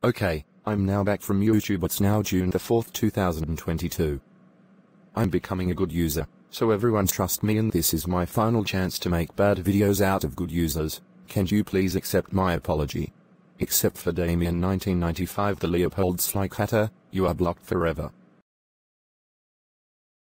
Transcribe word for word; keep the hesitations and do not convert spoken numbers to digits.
Okay, I'm now back from YouTube. It's now June the fourth two thousand twenty-two. I'm becoming a good user, so everyone trust me, and this is my final chance to make bad videos out of good users. Can you please accept my apology? Except for Damien nineteen ninety-five, the Leopold Slikk hatter, you are blocked forever.